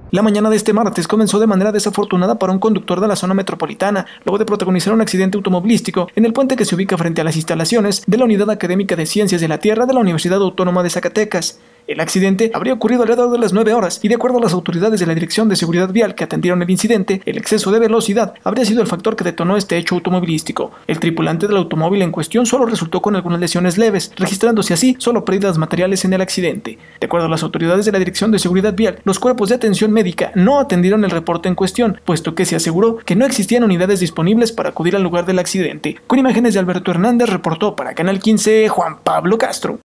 La mañana de este martes comenzó de manera desafortunada para un conductor de la zona metropolitana, luego de protagonizar un accidente automovilístico en el puente que se ubica frente a las instalaciones de la Unidad Académica de Ciencias de la Tierra de la Universidad Autónoma de Zacatecas. El accidente habría ocurrido alrededor de las 9 horas y de acuerdo a las autoridades de la Dirección de Seguridad Vial que atendieron el incidente, el exceso de velocidad habría sido el factor que detonó este hecho automovilístico. El tripulante del automóvil en cuestión solo resultó con algunas lesiones leves, registrándose así solo pérdidas materiales en el accidente. De acuerdo a las autoridades de la Dirección de Seguridad Vial, los cuerpos de atención médica no atendieron el reporte en cuestión, puesto que se aseguró que no existían unidades disponibles para acudir al lugar del accidente. Con imágenes de Alberto Hernández reportó para Canal 15 Juan Pablo Castro.